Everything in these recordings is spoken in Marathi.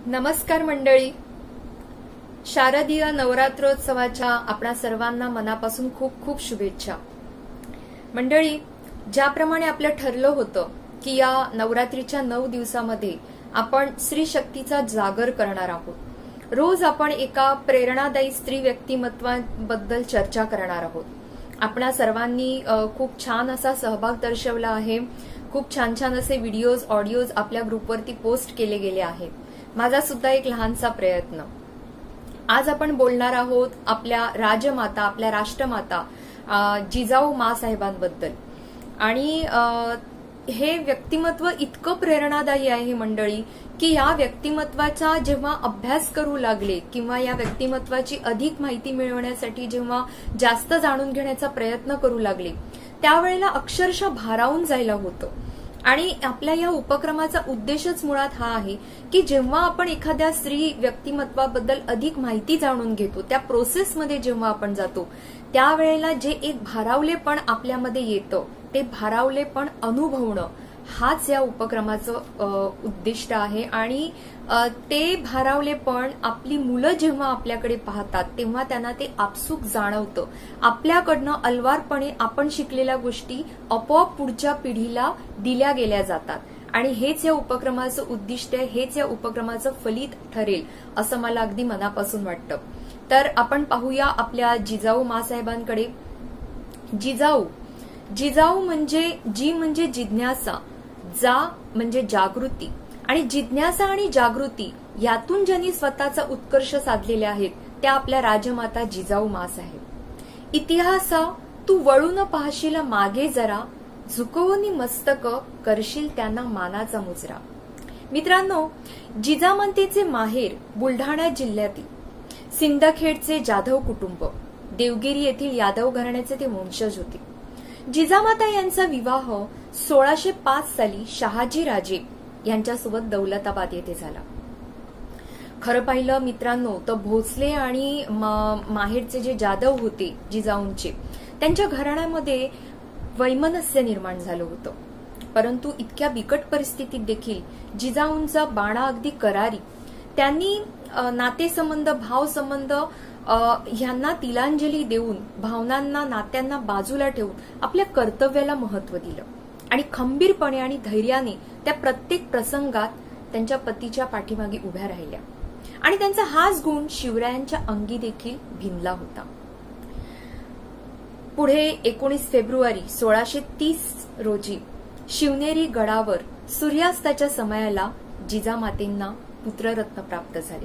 नमस्कार मंडळी. शारदीय नवरात्रोत्सवाच्या आपणा सर्वांना मनापासून खूप खूप शुभेच्छा. मंडळी, ज्याप्रमाणे आपलं ठरलं होतं की या नवरात्रीच्या 9 दिवसामध्ये आपण स्त्री शक्तीचा जागर करणार आहोत. रोज आपण एका प्रेरणादायी स्त्री व्यक्तिमत्वाबद्दल चर्चा करणार आहोत. आपणा सर्वांनी खूप छान असा सहभाग दर्शवला आहे. खूप छान छान असे व्हिडिओज, ऑडिओज आपल्या ग्रुपवरती पोस्ट केले गेले आहेत. माझा सुद्धा एक लहानसा प्रयत्न. आज आपण बोलणार आहोत आपल्या राजमाता, आपल्या राष्ट्रमाता जिजाऊ मासाहेबांबद्दल. आणि हे व्यक्तिमत्व इतकं प्रेरणादायी आहे मंडळी की या व्यक्तिमत्वाचा जेव्हा अभ्यास करू लागले किंवा या व्यक्तिमत्वाची अधिक माहिती मिळवण्यासाठी जेव्हा जास्त जाणून घेण्याचा प्रयत्न करू लागले त्यावेळेला अक्षरशः भारावून जायला होतं. आणि आपल्या या उपक्रमाचा उद्देशच मुळात हा आहे की जेव्हा आपण एखाद्या स्त्री व्यक्तिमत्वाबद्दल अधिक माहिती जाणून घेतो, त्या प्रोसेसमध्ये जेव्हा आपण जातो त्यावेळेला जे एक भारावलेपण आपल्यामध्ये येतं ते भारावलेपण अनुभवणं हाच या उपक्रमाचं उद्दिष्ट आहे. आणि ते भारावलेपण आपली मुलं जेव्हा आपल्याकडे पाहतात तेव्हा त्यांना ते आपसूक जाणवतं. आपल्याकडनं अलवारपणे आपण शिकलेल्या गोष्टी आपोआप पुढच्या पिढीला दिल्या गेल्या जातात. आणि हेच या उपक्रमाचं उद्दिष्ट आहे, हेच या उपक्रमाचं फलित ठरेल असं मला अगदी मनापासून वाटतं. तर आपण पाहूया आपल्या जिजाऊ मासाहेबांकडे. जिजाऊ म्हणजे जी म्हणजे जिज्ञासा, जा म्हणजे जागृती, आणि जिज्ञासा आणि जागृती यातून ज्यांनी स्वतःचा उत्कर्ष साधलेले आहेत त्या आपल्या राजमाता जिजाऊ मासाहेब. इतिहासा तू वळून पाहशील मागे जरा, झुकवून मस्तक करशील त्यांना मानाचा मुजरा. मित्रांनो, जिजामातेचे माहेर बुलढाणा जिल्ह्यातील सिंदखेडचे जाधव कुटुंब, देवगिरी येथील यादव घराण्याचे ते वंशज होते. जिजामाता यांचा विवाह 1605 साली शहाजी राजे यांच्यासोबत दौलताबाद येथे झाला. खरं पाहिलं मित्रांनो तर भोसले आणि माहेरचे जे जाधव होते जिजाऊंचे, त्यांच्या घराण्यामध्ये वैमनस्य निर्माण झालं होतं. परंतु इतक्या बिकट परिस्थितीत देखील जिजाऊंचा बाणा अगदी करारी. त्यांनी नातेसंबंध, भावसंबंध ह्यांना तिलांजली देऊन, भावनांना, नात्यांना बाजूला ठेवून आपल्या कर्तव्याला महत्व दिलं आणि खंबीरपणे आणि धैर्याने त्या प्रत्येक प्रसंगात त्यांच्या पतीच्या पाठीमागे उभ्या राहिल्या. आणि त्यांचा हाच गुण शिवरायांच्या अंगी देखील भिनला होता. पुढे 19 फेब्रुवारी 1630 रोजी शिवनेरी गडावर सूर्यास्ताच्या समयाला जिजामातेंना पुत्ररत्न प्राप्त झाले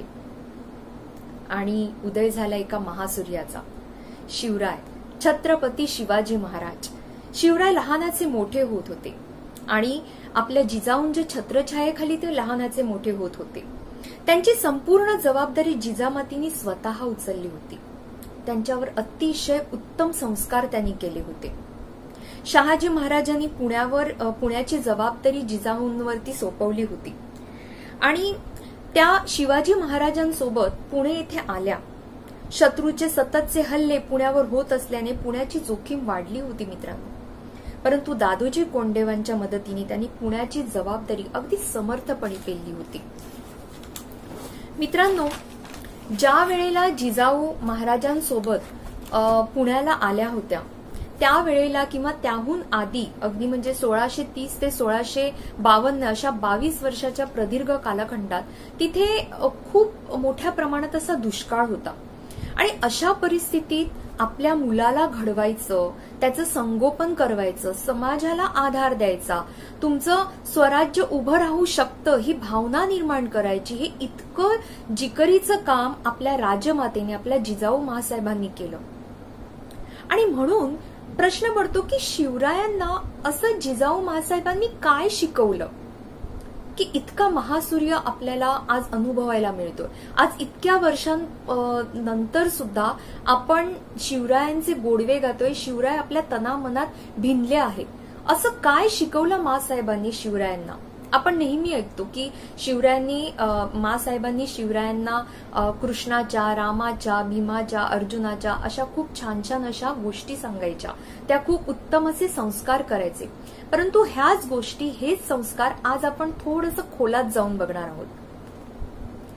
आणि उदय झाला एका महासूर्याचा. शिवराय, छत्रपती शिवाजी महाराज. शिवराय लहानाचे मोठे होत होते आणि आपल्या जिजाऊंच्या छत्रछायेखाली ते लहानाचे मोठे होत होते. त्यांची संपूर्ण जबाबदारी जिजामातींनी स्वतः उचलली होती. त्यांच्यावर अतिशय उत्तम संस्कार त्यांनी केले होते. शहाजी महाराजांनी पुण्याची जबाबदारी जिजाऊंवरती सोपवली होती आणि त्या शिवाजी महाराजांसोबत पुणे येथे आल्या. शत्रूचे सततचे हल्ले पुण्यावर होत असल्याने पुण्याची जोखीम वाढली होती मित्रांनो. परंतु दादोजी कोंडदेवांच्या मदतीने त्यांनी पुण्याची जबाबदारी अगदी समर्थपणे पेलली होती. मित्रांनो, ज्या वेळेला जिजाऊ महाराजांसोबत पुण्याला आल्या होत्या त्यावेळेला किंवा त्याहून आधी अगदी म्हणजे 1630 ते 1652 अशा 22 वर्षाच्या प्रदीर्घ कालखंडात तिथे खूप मोठ्या प्रमाणात असा दुष्काळ होता. आणि अशा परिस्थितीत आपल्या मुलाला घडवायचं, त्याचं संगोपन करायचं, समाजाला आधार द्यायचा, तुमचं स्वराज्य उभं राहू शकतं ही भावना निर्माण करायची, हे इतकं जिकरीचं काम आपल्या राजमातेने, आपल्या जिजाऊ मासाहेबांनी केलं. आणि म्हणून प्रश्न पडतो की शिवरायांना असं जिजाऊ मासाहेबांनी काय शिकवलं की इतका महासूर्य आपल्याला आज अनुभवायला मिळतोय. आज इतक्या वर्षांनंतर सुद्धा आपण शिवरायांचे गोडवे गातोय, शिवराय आपल्या तनामनात भिनले आहेत. असं काय शिकवलं मासाहेबांनी शिवरायांना? आपण नेहमी ऐकतो की मासाहेबांनी शिवरायांना कृष्णाच्या, रामाच्या, भीमाच्या, अर्जुनाच्या अशा खूप छान छान अशा गोष्टी सांगायच्या. त्या खूप उत्तम असे संस्कार करायचे. परंतु ह्याच गोष्टी, हेच संस्कार आज आपण थोडंसं खोलात जाऊन बघणार आहोत.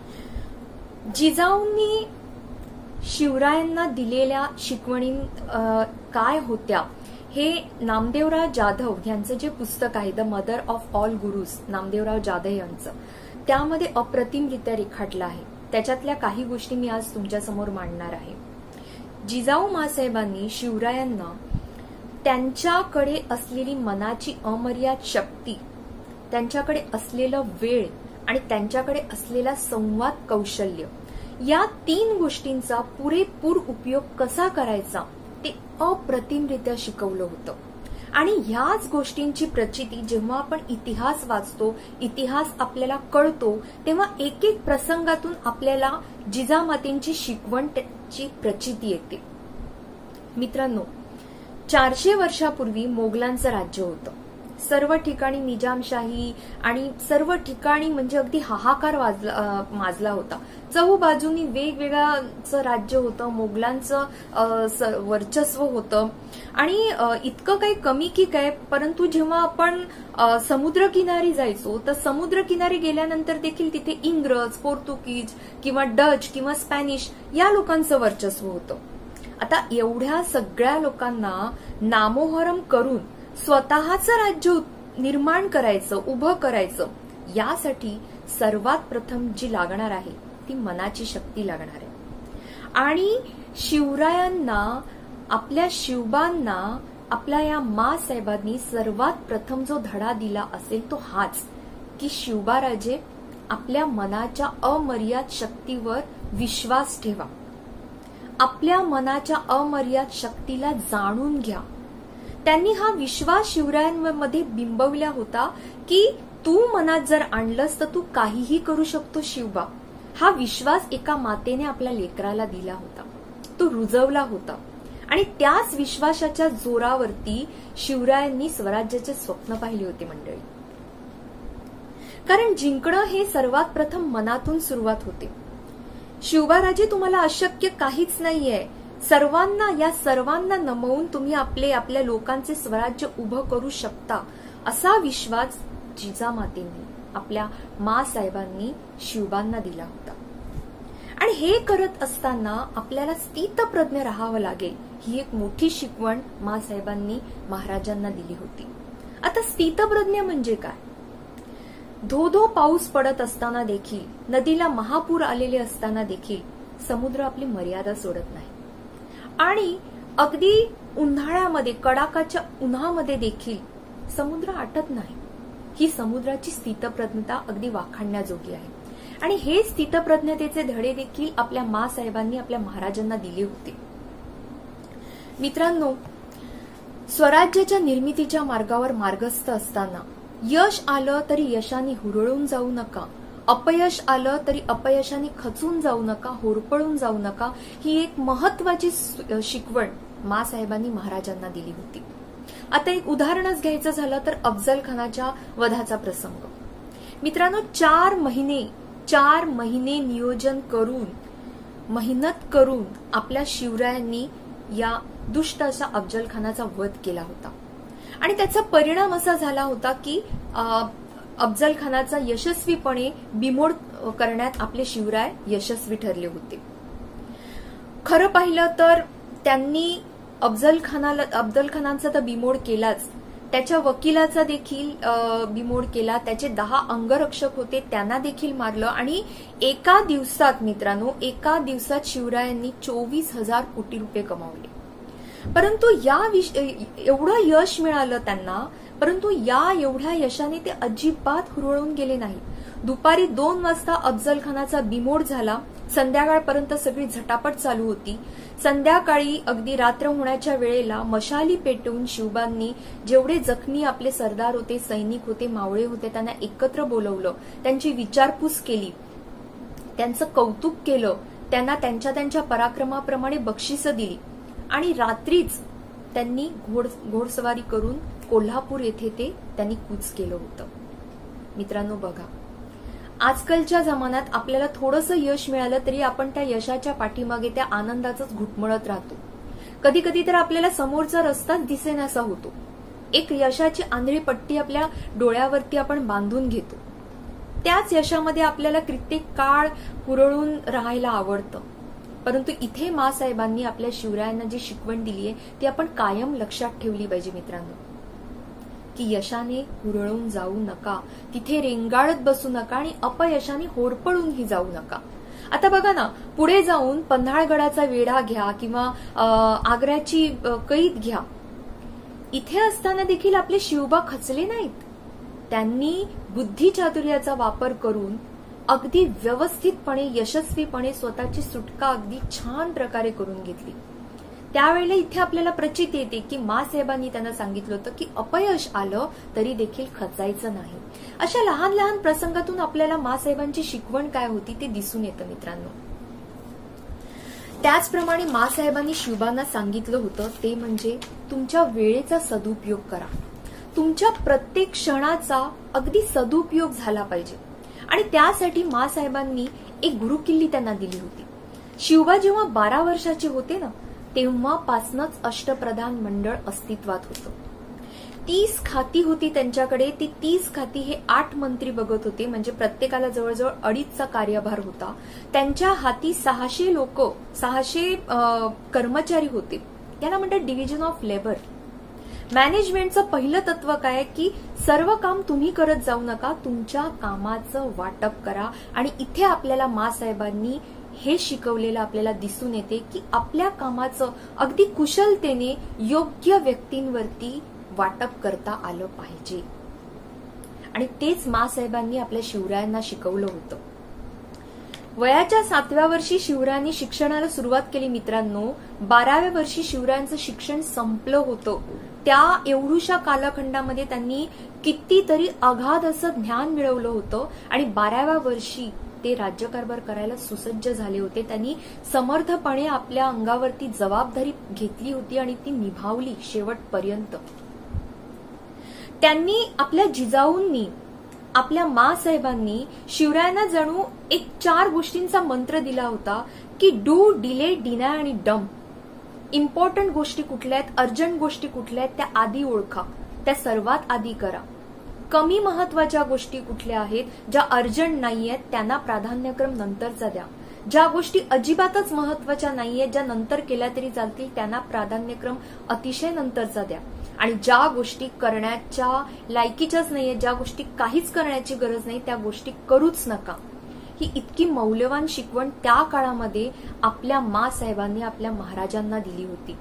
जिजाऊंनी शिवरायांना दिलेल्या शिकवणी काय होत्या हे नामदेवराव जाधव यांचं जे पुस्तक आहे the mother of all gurus, Namdevrao Jadhav यांचं, त्यामध्ये अप्रतिमरित्या रेखाटलं आहे. त्याच्यातल्या काही गोष्टी मी आज तुमच्या समोर मांडणार आहे. जिजाऊ माँसाहेबांनी शिवरायांना त्यांच्याकडे असलेली मनाची अमर्याद शक्ती, त्यांच्याकडे असलेला वेळ आणि त्यांच्याकडे असलेला संवाद कौशल्य, या 3 गोष्टींचा पुरेपूर उपयोग कसा करायचा ते अप्रतिमरित्या शिकवलं होतं. आणि ह्याच गोष्टींची प्रचिती जेव्हा आपण इतिहास वाचतो, इतिहास आपल्याला कळतो, तेव्हा एक एक प्रसंगातून आपल्याला जिजामातेंची शिकवणची प्रचिती येते. मित्रांनो, 400 वर्षापूर्वी मोगलांचं राज्य होतं. सर्व ठिकाणी निजामशाही आणि सर्व ठिकाणी म्हणजे अगदी हाहाकार माजला होता. चहूबाजूनी वेगवेगळ्याचं राज्य होतं, मोगलांचं वर्चस्व होतं. आणि इतकं काही कमी की काय, परंतु जेव्हा आपण समुद्रकिनारी जायचो तर समुद्रकिनारी गेल्यानंतर देखील तिथे इंग्रज, पोर्तुगीज किंवा डच किंवा स्पॅनिश या लोकांचं वर्चस्व होतं. आता एवढ्या सगळ्या लोकांना नामोहरम करून स्वतःचं राज्य निर्माण करायचं, उभं करायचं, यासाठी सर्वात प्रथम जी लागणार आहे ती मनाची शक्ती लागणार आहे. आणि शिवरायांना, आपल्या शिवबांना, आपल्या या माँसाहेबांनी सर्वात प्रथम जो धडा दिला असेल तो हाच, की शिवबाराजे आपल्या मनाच्या अमर्याद शक्तीवर विश्वास ठेवा, आपल्या मनाच्या अमर्याद शक्तीला जाणून घ्या. त्यांनी हा विश्वास शिवरायांमध्ये बिंबवला होता की तू मनात जर आणलंस तर तू काहीही करू शकतो शिवबा. हा विश्वास एका मातेने आपल्या लेकराला दिला होता, तो रुजवला होता. आणि त्याच विश्वासाच्या जोरावरती शिवरायांनी स्वराज्याचे स्वप्न पाहिले होते मंडळी. कारण जिंकणं हे सर्वात प्रथम मनातून सुरुवात होते. शिवबाराजे, तुम्हाला अशक्य काहीच नाहीये, सर्वांना नमवून तुम्ही आपल्या लोकांचे स्वराज्य उभं करू शकता, असा विश्वास जिजामातेंनी, आपल्या माँसाहेबांनी शिवबांना दिला होता. आणि हे करत असताना आपल्याला स्थितप्रज्ञ राहावं लागेल, ही एक मोठी शिकवण माँसाहेबांनी महाराजांना दिली होती. आता स्थितप्रज्ञ म्हणजे काय? धो पाऊस पडत असताना देखील, नदीला महापूर आलेले असताना देखील समुद्र आपली मर्यादा सोडत नाही. आणि अगदी उन्हाळ्यामध्ये, कडाकाच्या उन्हामध्ये देखील समुद्र आटत नाही. ही समुद्राची स्थितप्रज्ञता अगदी वाखाणण्याजोगी आहे. आणि हे स्थितप्रज्ञतेचे धडे देखील आपल्या माँसाहेबांनी आपल्या महाराजांना दिले होते. मित्रांनो, स्वराज्याच्या निर्मितीच्या मार्गावर मार्गस्थ असताना यश आलं तरी यशाने हुरळून जाऊ नका, अपयश आलं तरी अपयशाने खचून जाऊ नका, होरपळून जाऊ नका, ही एक महत्वाची शिकवण माँसाहेबांनी महाराजांना दिली होती. आता एक उदाहरणच घ्यायचं झालं तर अफजल खानाच्या वधाचा प्रसंग. मित्रांनो, 4 महिने नियोजन करून, मेहनत करून आपल्या शिवरायांनी या दुष्ट अशा अफजल खानाचा वध केला होता. आणि त्याचा परिणाम असा झाला होता की अफजल खानाचा यशस्वीपणे बिमोड करण्यात आपले शिवराय यशस्वी ठरले होते. खरं पाहिलं तर त्यांनी अफजल खानाचा तर बिमोड केलाच, त्याच्या वकिलाचा देखील बिमोड केला, त्याचे 10 अंगरक्षक होते त्यांना देखील मारलं. आणि एका दिवसात, मित्रांनो, एका दिवसात शिवरायांनी 24,000 कोटी रुपये कमावले. परंतु एवढं यश मिळालं त्यांना, परंतु या एवढ्या यशाने ते अजिबात हुरळून गेले नाही. दुपारी 2 वाजता अफजल खानाचा बिमोड झाला. संध्याकाळपर्यंत सगळी झटापट चालू होती. संध्याकाळी अगदी रात्र होण्याच्या वेळेला मशाली पेटवून शिवबांनी जेवढे जखमी आपले सरदार होते, सैनिक होते, मावळे होते, त्यांना एकत्र बोलवलं, त्यांची विचारपूस केली, त्यांचं कौतुक केलं, त्यांना त्यांच्या पराक्रमाप्रमाणे बक्षिसं दिली. आणि रात्रीच त्यांनी घोडसवारी करून कोल्हापूर येथे त्यांनी कूच केलं होतं. मित्रांनो, बघा, आजकालच्या जमान्यात आपल्याला थोडंसं यश मिळालं तरी आपण त्या यशाच्या पाठीमागे त्या आनंदाचंच घुटमळत राहतो. कधी कधी तर आपल्याला समोरचा रस्ताच दिसेनासा होतो. एक यशाची आंधळी पट्टी आपल्या डोळ्यावरती आपण बांधून घेतो. त्याच यशामध्ये आपल्याला कित्येक काळ हुरळून राहायला आवडतं. परंतु इथे माँसाहेबांनी आपल्या शिवरायांना जी शिकवण दिली आहे ती आपण कायम लक्षात ठेवली पाहिजे मित्रांनो, की यशाने हुरळून जाऊ नका, तिथे रेंगाळत बसू नका आणि अपयशाने होरपळूनही जाऊ नका. आता बघा ना, पुढे जाऊन पन्हाळगडाचा वेढा घ्या किंवा आग्र्याची कैद घ्या, इथे असताना देखील आपले शिवबा खचले नाहीत. त्यांनी बुद्धिचातुर्याचा वापर करून अगदी व्यवस्थितपणे यशस्वीपणे स्वतःची सुटका अगदी छान प्रकारे करून घेतली. त्यावेळेला इथे आपल्याला प्रचिती येते की माँसाहेबांनी त्यांना सांगितलं होतं की अपयश आलं तरी देखील खचायचं नाही. अशा लहान लहान प्रसंगातून आपल्याला माँसाहेबांची शिकवण काय होती ते दिसून येतं मित्रांनो. त्याचप्रमाणे माँसाहेबांनी शिवबांना सांगितलं होतं ते म्हणजे तुमच्या वेळेचा सदुपयोग करा. तुमच्या प्रत्येक क्षणाचा अगदी सदुपयोग झाला पाहिजे. आणि त्यासाठी माँसाहेबांनी एक गुरुकिल्ली त्यांना दिली होती. शिवबा जेव्हा 12 वर्षाचे होते ना, तेव्हापासूनच अष्टप्रधान मंडळ अस्तित्वात होतं. 30 खाती होती त्यांच्याकडे. ती 30 खाती हे 8 मंत्री बघत होते, म्हणजे प्रत्येकाला जवळजवळ 2.5चा कार्यभार होता. त्यांच्या हाती 600 लोक, 600 कर्मचारी होते. त्याला म्हणतात डिव्हिजन ऑफ लेबर. मॅनेजमेंटचं पहिलं तत्व काय की सर्व काम तुम्ही करत जाऊ नका, तुमच्या कामाचं वाटप करा. आणि इथे आपल्याला माँसाहेबांनी हे शिकवलेलं आपल्याला दिसून येते की आपल्या कामाचं अगदी कुशलतेने योग्य व्यक्तींवरती वाटप करता आलं पाहिजे. आणि तेच माँसाहेबांनी आपल्या शिवरायांना शिकवलं होतं. वयाच्या 7व्या वर्षी शिवरायांनी शिक्षणाला सुरुवात केली मित्रांनो. 12व्या वर्षी शिवरायांचं शिक्षण संपलं होतं. त्या एवढ्याशा कालखंडामध्ये त्यांनी कितीतरी अगाध असं ज्ञान मिळवलं होतं आणि 12व्या वर्षी ते राज्यकारभार करायला सुसज्ज झाले होते. त्यांनी समर्थपणे आपल्या अंगावरती जबाबदारी घेतली होती आणि ती निभावली शेवटपर्यंत. त्यांनी आपल्या जिजाऊंनी, आपल्या माँसाहेबांनी शिवरायांना जणू एक 4 गोष्टींचा मंत्र दिला होता की डू, डिले, डिनाय आणि डम. इम्पॉर्टंट गोष्टी कुठल्या आहेत, अर्जंट गोष्टी कुठल्या आहेत त्या आधी ओळखा, त्या सर्वात आधी करा. कमी महत्वाच्या गोष्टी कुठल्या आहेत, ज्या अर्जंट नाहीयेत त्यांना प्राधान्यक्रम नंतरचा द्या. ज्या गोष्टी अजिबातच महत्वाच्या नाहीयेत, ज्या नंतर केल्या तरी चालतील, त्यांना प्राधान्यक्रम अतिशय नंतरचा द्या. आणि ज्या गोष्टी करण्याच्या लायकीच्याच नाहीयेत, ज्या गोष्टी काहीच करण्याची गरज नाही, त्या गोष्टी करूच नका. ही इतकी मौल्यवान शिकवण त्या काळामध्ये आपल्या माँसाहेबांनी आपल्या महाराजांना दिली होती.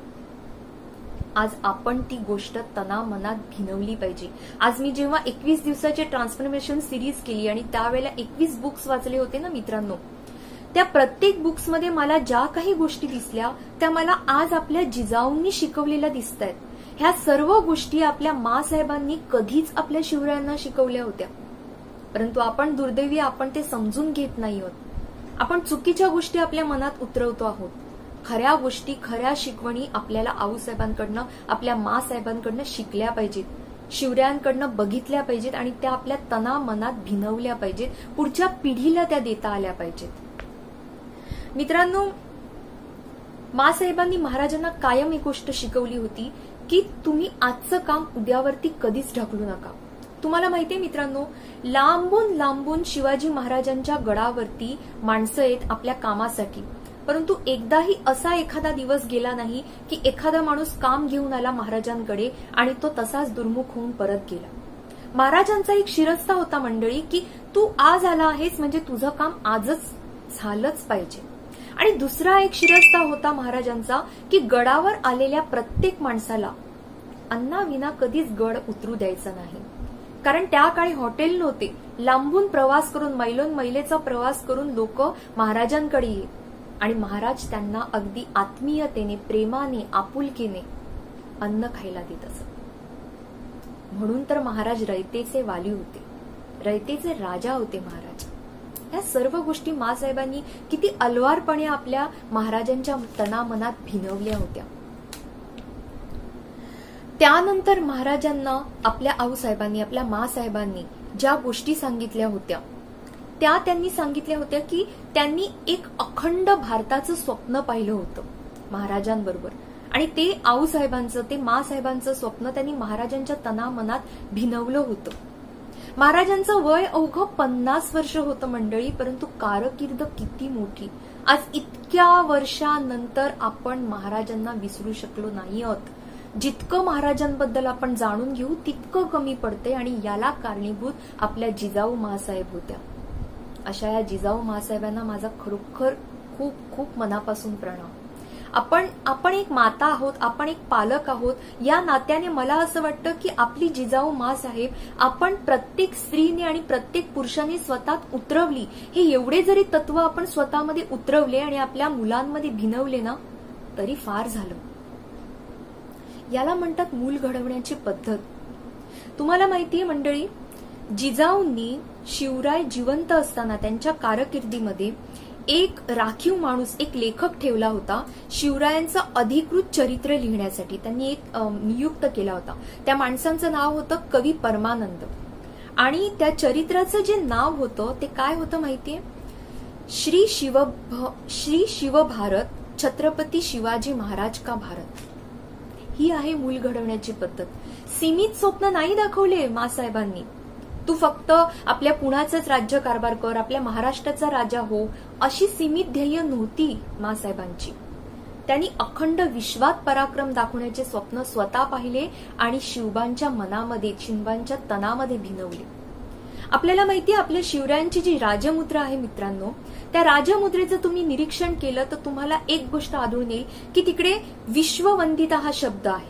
आज आपण ती गोष्ट तनामनात भिनवली पाहिजे. आज मी जेव्हा 21 दिवसाची ट्रान्सफॉर्मेशन सिरीज केली आणि त्यावेळेला 21 बुक्स वाचले होते ना मित्रांनो, त्या प्रत्येक बुक्समध्ये मला ज्या काही गोष्टी दिसल्या त्या मला आज आपल्या जिजाऊंनी शिकवलेल्या दिसत आहेत. ह्या सर्व गोष्टी आपल्या माँसाहेबांनी कधीच आपल्या शिवरायांना शिकवल्या होत्या. परंतु आपण दुर्दैवी आपण ते समजून घेत नाही आहोत. आपण चुकीच्या गोष्टी आपल्या मनात उतरवतो आहोत. खऱ्या गोष्टी, खऱ्या शिकवणी आपल्याला आऊसाहेबांकडनं, आपल्या माँसाहेबांकडनं शिकल्या पाहिजेत, शिवरायांकडनं बघितल्या पाहिजेत आणि त्या आपल्या तनामनात भिनवल्या पाहिजेत, पुढच्या पिढीला त्या देता आल्या पाहिजेत. मित्रांनो, माँसाहेबांनी महाराजांना कायम एक गोष्ट शिकवली होती की तुम्ही आजचं काम उद्यावरती कधीच ढकलू नका. तुम्हाला माहितीये मित्रांनो, लांबून लांबून शिवाजी महाराजांच्या गडावरती माणसं आहेत आपल्या कामासाठी, परंतु एकदाही असा एखादा दिवस गेला नाही की एखादा माणूस काम घेऊन आला महाराजांकडे आणि तो तसाच दुर्मुख होऊन परत गेला. महाराजांचा एक शिरस्ता होता मंडळी की तू आज आला आहेस म्हणजे तुझं काम आजच झालंच पाहिजे. आणि दुसरा एक शिरस्ता होता महाराजांचा की गडावर आलेल्या प्रत्येक माणसाला अन्नाविना कधीच गड उतरू द्यायचा नाही. कारण त्या काळी हॉटेल नव्हते. लांबून प्रवास करून, मैलोन मैलेचा प्रवास करून लोक महाराजांकडे येत आणि महाराज त्यांना अगदी आत्मीयतेने, प्रेमाने, आपुलकीने अन्न खायला देत असत. म्हणून तर महाराज रयतेचे वाली होते, रयतेचे राजा होते महाराज. या सर्व गोष्टी माँसाहेबांनी किती अलवारपणे आपल्या महाराजांच्या तनामनात भिनवल्या होत्या. त्यानंतर महाराजांना आपल्या आऊसाहेबांनी, आपल्या माँसाहेबांनी ज्या गोष्टी सांगितल्या होत्या त्या त्यांनी सांगितल्या होत्या की त्यांनी एक अखंड भारताचं स्वप्न पाहिलं होतं महाराजांबरोबर आणि ते आऊसाहेबांचं, ते माँसाहेबांचं स्वप्न त्यांनी महाराजांच्या तनामनात भिनवलं होतं. महाराजांचं वय अवघं 50 वर्ष होतं मंडळी, परंतु कारकीर्द किती मोठी. आज इतक्या वर्षानंतर आपण महाराजांना विसरू शकलो नाही आहोत. जितकं महाराजांबद्दल आपण जाणून घेऊ तितकं कमी पडते आणि याला कारणीभूत आपल्या जिजाऊ मासाहेब होत्या. अशा या जिजाऊ मासाहेबांना माझा खरोखर खूप खूप मनापासून प्रणाम. आपण एक माता आहोत, आपण एक पालक आहोत. या नात्याने मला असं वाटतं की आपली जिजाऊ मासाहेब आपण प्रत्येक स्त्रीने आणि प्रत्येक पुरुषाने स्वतःत उतरवली. हे एवढे जरी तत्व आपण स्वतःमध्ये उतरवले आणि आपल्या मुलांमध्ये भिनवले ना तरी फार झालं. याला म्हणतात मूल घडवण्याची पद्धत. तुम्हाला माहितीये मंडळी, जिजाऊंनी शिवराय जिवंत असताना त्यांच्या कारकिर्दीमध्ये एक राखीव माणूस, एक लेखक ठेवला होता शिवरायांचं अधिकृत चरित्र लिहिण्यासाठी. त्यांनी एक नियुक्त केला होता. त्या माणसांचं नाव होतं कवी परमानंद. आणि त्या चरित्राचं जे नाव होतं ते काय होतं माहितीये? श्री शिव भारत, छत्रपती शिवाजी महाराज का भारत. ही आहे मूल घडवण्याची पद्धत. सीमित स्वप्न नाही दाखवले मासाहेबांनी. तू फक्त आपल्या पुण्याचाच राज्यकारभार कर, आपल्या महाराष्ट्राचा राजा हो, अशी सीमित ध्येय नव्हती मासाहेबांची. त्यांनी अखंड विश्वात पराक्रम दाखवण्याचे स्वप्न स्वतः पाहिले आणि शिवबांच्या मनामध्ये, शिवबांच्या तनामध्ये भिनवले. आपल्याला माहितीये आपल्या शिवरायांची जी राजमुद्रा आहे मित्रांनो, त्या राजमुद्रेचं तुम्ही निरीक्षण केलं तर तुम्हाला एक गोष्ट आढळून येईल की तिकडे विश्ववंदिता हा शब्द आहे.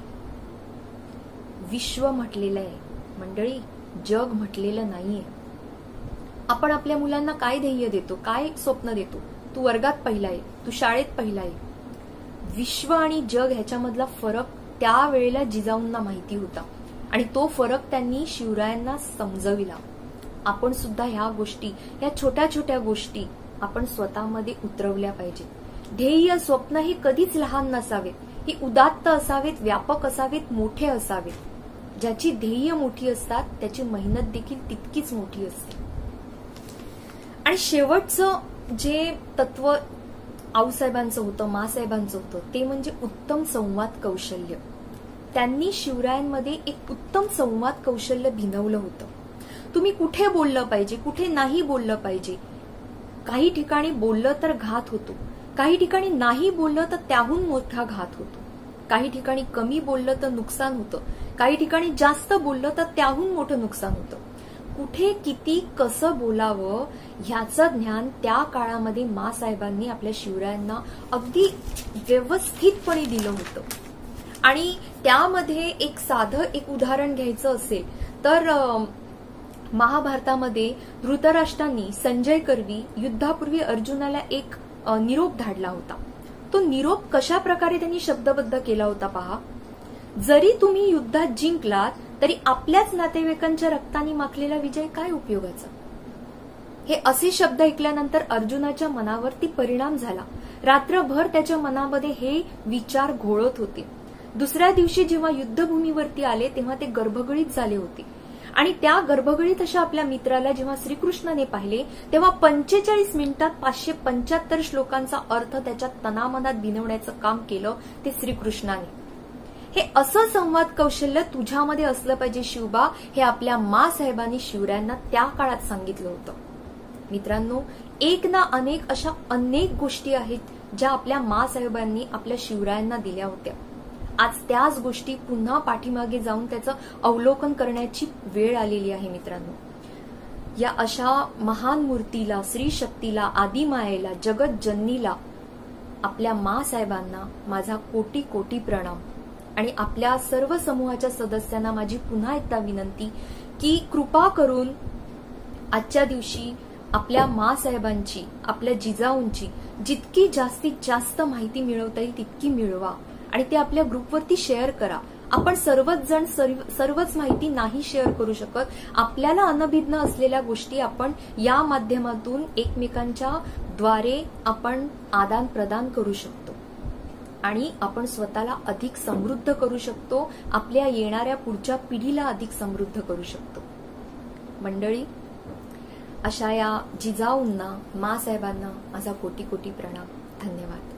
विश्व म्हटलेलं आहे मंडळी, जग म्हटलेलं नाहीये. आपण आपल्या मुलांना काय ध्येय देतो, काय स्वप्न देतो? तू वर्गात पहिला आहे, तू शाळेत पहिला आहे. विश्व आणि जग ह्याच्यामधला फरक त्यावेळेला जिजाऊंना माहिती होता आणि तो फरक त्यांनी शिवरायांना समजविला. आपण सुद्धा ह्या गोष्टी, या छोट्या छोट्या गोष्टी आपण स्वतःमध्ये उतरवल्या पाहिजेत. ध्येय, स्वप्न हे कधीच लहान नसावेत. ही उदात्त असावेत, व्यापक असावेत, मोठे असावेत. ज्याची ध्येय मोठी असतात त्याची मेहनत देखील तितकीच मोठी असते. आणि शेवटचं जे तत्व आऊसाहेबांचं होतं, मासाहेबांचं होतं, ते म्हणजे उत्तम संवाद कौशल्य. त्यांनी शिवरायांमध्ये एक उत्तम संवाद कौशल्य भिनवलं होतं. तुम्ही कुठे बोललं पाहिजे, कुठे नाही बोललं पाहिजे. काही ठिकाणी बोललं तर घात होतो, काही ठिकाणी नाही बोललं तर त्याहून मोठा घात होतो. काही ठिकाणी कमी बोललं तर नुकसान होतं, काही ठिकाणी जास्त बोललं तर त्याहून मोठं नुकसान होतं. कुठे किती कसं बोलावं ह्याचं ज्ञान त्या काळामध्ये मासाहेबांनी आपल्या शिवरायांना अगदी व्यवस्थितपणे दिलं होतं. आणि त्यामध्ये एक साधं एक उदाहरण घ्यायचं असेल तर महाभारतामध्ये धृतराष्ट्रांनी संजय करवी युद्धापूर्वी अर्जुनाला एक निरोप धाडला होता. तो निरोप कशा प्रकारे त्यांनी शब्दबद्ध केला होता पहा. जरी तुम्ही युद्धात जिंकलात तरी आपल्याच नातेवाईकांच्या रक्ताने माखलेला विजय काय उपयोगाचा. हे असे शब्द ऐकल्यानंतर अर्जुनाच्या मनावरती परिणाम झाला. रात्रभर त्याच्या मनामध्ये हे विचार घोळत होते. दुसऱ्या दिवशी जेव्हा युद्धभूमीवरती आले तेव्हा ते गर्भगळीत झाले होते. आणि त्या गर्भगळीत अशा आपल्या मित्राला जेव्हा श्रीकृष्णाने पाहिले तेव्हा 45 मिनिटात 575 श्लोकांचा अर्थ त्याच्या तनामनात भिनवण्याचं काम केलं ते श्रीकृष्णाने. हे असं संवाद कौशल्य तुझ्यामध्ये असलं पाहिजे शिवबा, हे आपल्या मासाहेबांनी शिवरायांना त्या काळात सांगितलं होतं. मित्रांनो, एक ना अनेक अशा अनेक गोष्टी आहेत ज्या आपल्या मासाहेबांनी आपल्या शिवरायांना दिल्या होत्या. आज त्याच गोष्टी पुन्हा पाठीमागे जाऊन त्याचं अवलोकन करण्याची वेळ आलेली आहे मित्रांनो. या अशा महान मूर्तीला, स्त्री शक्तीला, आदिमायेला, जगत जननीला, आपल्या मासाहेबांना माझा कोटी कोटी प्रणाम. आणि आपल्या सर्व समूहाच्या सदस्यांना माझी पुन्हा एकदा विनंती की कृपा करून आजच्या दिवशी आपल्या मासाहेबांची, आपल्या जिजाऊंची जितकी जास्तीत जास्त माहिती मिळवता येईल तितकी मिळवा आणि ते आपल्या ग्रुपवरती शेअर करा. आपण सर्वच माहिती नाही शेअर करू शकत. आपल्याला अनभिज्ञ असलेल्या गोष्टी आपण या माध्यमातून एकमेकांच्या द्वारे आपण आदान प्रदान करू शकतो आणि आपण स्वतःला अधिक समृद्ध करू शकतो. आपल्या येणाऱ्या पुढच्या पिढीला अधिक समृद्ध करू शकतो. मंडळी, अशा या जिजाऊंना, मासाहेबांना माझा कोटी कोटी प्रणाम. धन्यवाद.